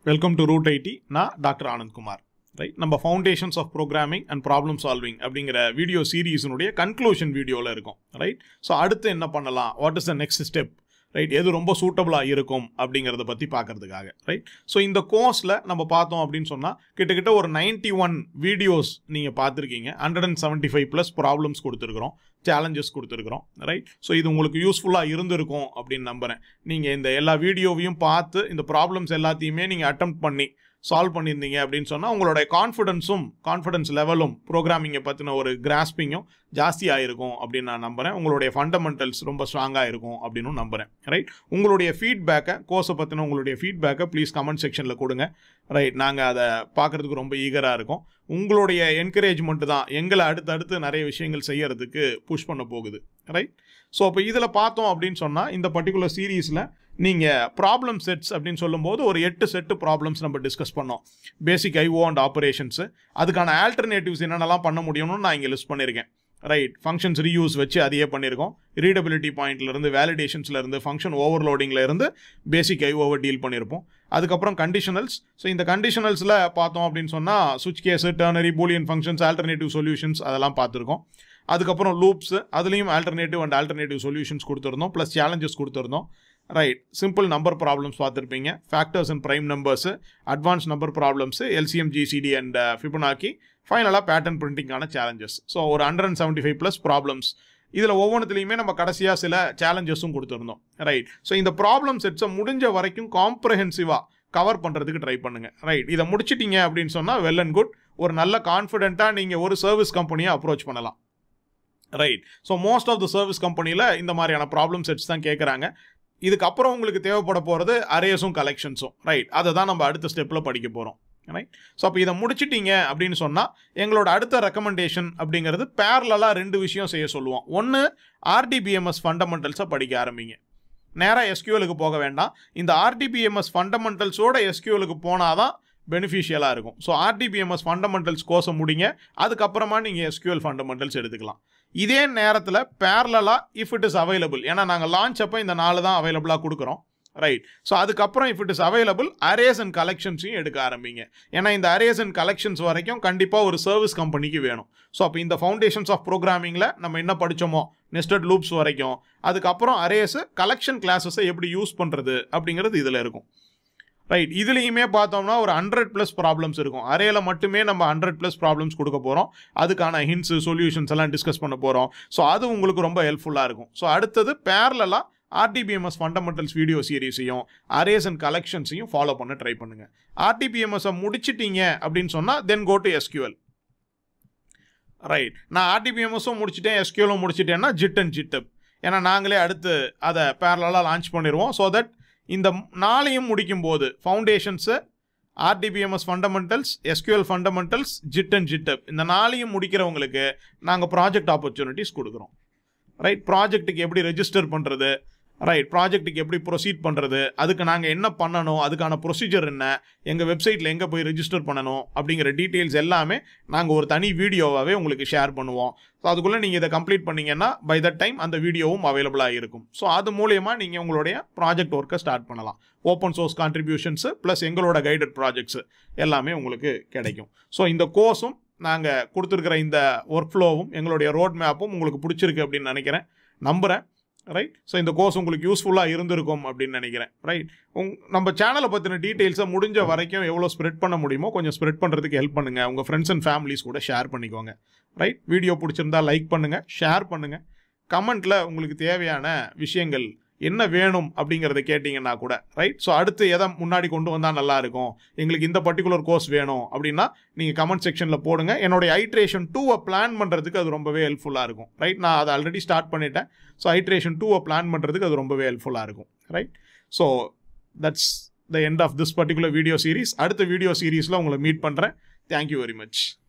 Welcome to Root IT. நான் doctor Anandkumar. Right? நம்ம Foundations of Programming and Problem Solving அப்படிங்கிற video சீரீஸினுடைய conclusion வீடியோவில் இருக்கும். ரைட்? ஸோ அடுத்து என்ன பண்ணலாம்? What is the next step? Right? எது ரொம்ப சூட்டபிளாக இருக்கும் அப்படிங்கிறத பற்றி பார்க்கறதுக்காக. ரைட்? ஸோ இந்த கோர்ஸில் நம்ம பார்த்தோம் அப்படின்னு சொன்னால் கிட்டத்தட்ட ஒரு 91 வீடியோஸ் நீங்கள் பார்த்துருக்கீங்க. 175+ ப்ராப்ளம்ஸ் கொடுத்துருக்குறோம், சேலஞ்சஸ் கொடுத்துருக்குறோம். ரைட்? ஸோ இது உங்களுக்கு யூஸ்ஃபுல்லாக இருந்திருக்கும் அப்படின்னு நம்புகிறேன். நீங்கள் இந்த எல்லா வீடியோவையும் பார்த்து இந்த ப்ராப்ளம்ஸ் எல்லாத்தையுமே நீங்கள் அட்டெம்ப்ட் பண்ணி சால்வ் பண்ணியிருந்தீங்க அப்படின்னு சொன்னால் உங்களோட கான்ஃபிடன்ஸ் லெவலும் ப்ரோக்ராமிங்கை பற்றின ஒரு கிராஸ்பிங்கும் ஜாஸ்தியாக இருக்கும் அப்படின்னு நான் நம்புகிறேன். உங்களுடைய ஃபண்டமெண்டல்ஸ் ரொம்ப ஸ்ட்ராங்காக இருக்கும் அப்படின்னு நம்புகிறேன். ரைட்? உங்களுடைய ஃபீட்பேக்கை, கோர்ஸை பற்றின உங்களுடைய ஃபீட்பேக்கை ப்ளீஸ் கமெண்ட் செக்ஷனில் கொடுங்க. ரைட்? நாங்கள் அதை பார்க்குறதுக்கு ரொம்ப ஈகராக இருக்கோம். உங்களுடைய என்கரேஜ்மெண்ட் தான் எங்களை அடுத்தடுத்து நிறைய விஷயங்கள் செய்யறதுக்கு புஷ் பண்ண போகுது. ரைட்? ஸோ இப்போ இதில் பார்த்தோம் அப்படின்னு சொன்னால் இந்த பர்டிகுலர் சீரீஸில் நீங்கள் ப்ராப்ளம் செட்ஸ் அப்படின்னு சொல்லும்போது ஒரு 8 செட்டு ப்ராப்ளம்ஸ் நம்ம டிஸ்கஸ் பண்ணோம். பேசிக் ஐஓ அண்ட் ஆப்ரேஷன்ஸு, அதுக்கான ஆல்டர்னேட்டிவ்ஸ் என்னென்னலாம் பண்ண முடியும்னு நான் இங்கே லிஸ்ட் பண்ணியிருக்கேன். ரைட்? ஃபங்க்ஷன்ஸ் ரீயூஸ் வச்சு அதையே பண்ணியிருக்கோம். ரீடபிலிட்டி பாயிண்ட்லேருந்து, வேலிடேஷன்ஸ்லேருந்து, ஃபங்க்ஷன் ஓவர்லோடிங்லேருந்து பேசிக் ஐஓவை டீல் பண்ணியிருப்போம். அதுக்கப்புறம் கண்டிஷனல்ஸ். ஸோ இந்த கண்டிஷனல்ஸில் பார்த்தோம் அப்படின்னு சொன்னால் சுவிட்ச் case, ternary, Boolean functions, alternative solutions அதெல்லாம் பார்த்துருக்கோம். அதுக்கப்புறம் லூப்ஸு, அதுலேயும் ஆல்டர்னேட்டிவ் சொல்யூஷன்ஸ் கொடுத்துருந்தோம், ப்ளஸ் சேலஞ்சஸ் கொடுத்துருந்தோம். ரைட்? சிம்பிள் நம்பர் ப்ராப்ளம்ஸ் பார்த்துருப்பீங்க, factors and prime numbers, advance number problems, LCM, GCD and Fibonacci, ஃபைனலாக பேட்டர்ன் பிரிண்டிங்கான சேலஞ்சஸ். ஸோ ஒரு 175+ ப்ராப்ளம்ஸ். இதில் ஒவ்வொன்றுத்துலையுமே நம்ம கடைசியாக சில சேலஞ்சஸும் கொடுத்துருந்தோம். ரைட்? ஸோ இந்த ப்ராப்ளம் செட்ஸை முடிஞ்ச வரைக்கும் காம்ப்ரஹென்சிவாக கவர் பண்ணுறதுக்கு ட்ரை பண்ணுங்கள். ரைட்? இதை முடிச்சிட்டிங்க அப்படின்னு சொன்னால் வெல் அண்ட் குட். ஒரு நல்ல கான்ஃபிடென்ட்டாக நீங்கள் ஒரு சர்வீஸ் கம்பெனியை அப்ரோச் பண்ணலாம். Right? So most of the service கம்பெனியில் இந்த மாதிரியான ப்ராப்ளம் செட்ஸ் தான் கேட்குறாங்க. இதுக்கப்புறம் உங்களுக்கு தேவைப்பட போகிறது அரேஸும் கலெக்ஷன்ஸும். ரைட்? அதை தான் நம்ம அடுத்த ஸ்டெப்பில் படிக்க போகிறோம். ரைட்? ஸோ அப்போ இதை முடிச்சிட்டிங்க அப்படின்னு சொன்னால் எங்களோட அடுத்த ரெக்கமெண்டேஷன் அப்படிங்கிறது பேரலாக 2 விஷயம் செய்ய சொல்லுவோம். ஒன்று, RDBMS ஃபண்டமெண்டல்ஸை படிக்க ஆரம்பிங்க. நேராக SQLக்கு போக வேண்டாம். இந்த RDBMS ஃபண்டமெண்டல்ஸோட SQLக்கு போனால் தான் பெனிஃபிஷியலாக இருக்கும். ஸோ RDBMS ஃபண்டமெண்டல்ஸ் கோர்ஸை முடிங்க. அதுக்கப்புறமா நீங்கள் SQL ஃபண்டமெண்டல்ஸ் எடுத்துக்கலாம். இதே நேரத்தில் பேரலாக இஃப் இட் இஸ் அவைலபிள், ஏன்னா நாங்கள் லான்ச் அப்போ இந்த 4 தான் அவைலபிளாக கொடுக்குறோம். ரைட்? ஸோ அதுக்கப்புறம் if it is available arrays and கலெக்ஷன்ஸையும் எடுக்க ஆரம்பிங்க. ஏன்னா இந்த அரேஸ் அண்ட் கலெக்ஷன்ஸ் வரைக்கும் கண்டிப்பாக ஒரு சர்வீஸ் கம்பெனிக்கு வேணும். ஸோ அப்போ இந்த ஃபவுண்டேஷன்ஸ் ஆஃப் ப்ரோக்ராமிங்கில் நம்ம என்ன படித்தோமோ நெஸ்டட் லூப்ஸ் வரைக்கும், அதுக்கப்புறம் அரேஸு, கலெக்ஷன் கிளாஸஸை எப்படி யூஸ் பண்ணுறது அப்படிங்கிறது இதில் இருக்கும். ரைட்? இதுலேயுமே பார்த்தோம்னா ஒரு 100+ ப்ராப்ளம்ஸ் இருக்கும். அரேல மட்டுமே நம்ம 100+ ப்ராப்ளம்ஸ் கொடுக்க போகிறோம். அதுக்கான ஹிண்ட்ஸு, சொல்யூஷன்ஸ் எல்லாம் டிஸ்கஸ் பண்ண போகிறோம். ஸோ அது உங்களுக்கு ரொம்ப ஹெல்ப்ஃபுல்லாக இருக்கும். ஸோ அடுத்தது பேரலாக RDBMS ஃபண்டமெண்டல்ஸ் வீடியோ சீரீஸையும் அரேஸ் அண்ட் கலெக்ஷன்ஸையும் ஃபாலோ பண்ண ட்ரை பண்ணுங்கள். RDBMS-ஐ முடிச்சிட்டீங்க அப்படின்னு சொன்னால் then go to SQL. Right? நான் RDBMS-உம் முடிச்சிட்டேன், SQL-உம் முடிச்சிட்டேன்னா JIT அண்ட் GitHub. ஏன்னா நாங்களே அடுத்து அதை பேரலாக லான்ச் பண்ணிடுவோம். ஸோ தட் இந்த 4ஐயும் முடிக்கும்போது foundations, RDBMS fundamentals, SQL fundamentals, JIT and GitHub இந்த 4ஐயும் முடிக்கிறவங்களுக்கு நாங்கள் ப்ராஜெக்ட் ஆப்பர்ச்சுனிட்டிஸ் கொடுக்குறோம். ரைட்? ப்ராஜெக்ட்டுக்கு எப்படி ரெஜிஸ்டர் பண்ணுறது, ரைட், ப்ராஜெக்ட்டுக்கு எப்படி ப்ரொசீட் பண்ணுறது, அதுக்கு நாங்கள் என்ன பண்ணணும், அதுக்கான ப்ரொசீஜர் என்ன, எங்கள் வெப்சைட்டில் எங்கே போய் ரெஜிஸ்டர் பண்ணணும் அப்படிங்கிற டீட்டெயில்ஸ் எல்லாமே நாங்கள் ஒரு தனி வீடியோவாகவே உங்களுக்கு ஷேர் பண்ணுவோம். ஸோ அதுக்குள்ளே நீங்கள் இதை கம்ப்ளீட் பண்ணிங்கன்னா பை தட் டைம் அந்த வீடியோவும் அவைலபிளாக இருக்கும். ஸோ அது மூலயமா நீங்கள் உங்களுடைய ப்ராஜெக்ட் ஒர்க்கை ஸ்டார்ட் பண்ணலாம். ஓப்பன் சோர்ஸ் கான்ட்ரிபியூஷன்ஸு ப்ளஸ் எங்களோட கைடட் ப்ராஜெக்ட்ஸு எல்லாமே உங்களுக்கு கிடைக்கும். ஸோ இந்த கோர்ஸும் நாங்கள் கொடுத்துருக்கிற இந்த ஒர்க் ஃப்ளோவும் எங்களுடைய ரோட் மேப்பும் உங்களுக்கு பிடிச்சிருக்கு அப்படின்னு நம்புகிறேன். ரைட்? ஸோ இந்த கோர்ஸ் உங்களுக்கு யூஸ்ஃபுல்லாக இருந்திருக்கும் அப்படின்னு நினைக்கிறேன். ரைட்? நம்ம சேனலை பற்றின டீட்டெயில்ஸை முடிஞ்ச வரைக்கும் எவ்வளோ ஸ்ப்ரெட் பண்ண முடியுமோ கொஞ்சம் ஸ்ப்ரெட் பண்ணுறதுக்கு ஹெல்ப் பண்ணுங்கள். உங்கள் ஃப்ரெண்ட்ஸ் அண்ட் ஃபேமிலிஸ் கூட ஷேர் பண்ணிக்கோங்க. ரைட்? வீடியோ பிடிச்சிருந்தா லைக் பண்ணுங்கள், ஷேர் பண்ணுங்கள். கமெண்ட்டில் உங்களுக்கு தேவையான விஷயங்கள் என்ன வேணும் அப்படிங்கிறத கேட்டிங்கன்னா கூட. ரைட்? ஸோ அடுத்து எதை முன்னாடி கொண்டு வந்தால் நல்லாயிருக்கும், எங்களுக்கு இந்த பர்டிகுலர் கோர்ஸ் வேணும் அப்படின்னா நீங்கள் கமெண்ட் செக்ஷனில் போடுங்க. என்னுடைய ஐட்ரேஷன் 2-ஐ பிளான் பண்ணுறதுக்கு அது ரொம்பவே ஹெல்ப்ஃபுல்லாக இருக்கும். ரைட்? நான் அதை ஆல்ரெடி ஸ்டார்ட் பண்ணிட்டேன். ஸோ ஐட்ரேஷன் 2-ஐ பிளான் பண்ணுறதுக்கு அது ரொம்பவே ஹெல்ப்ஃபுல்லாக இருக்கும். Right? So that's the end of this particular video series. அடுத்த வீடியோ சீரீஸில் உங்களை மீட் பண்ணுறேன். Thank you very much.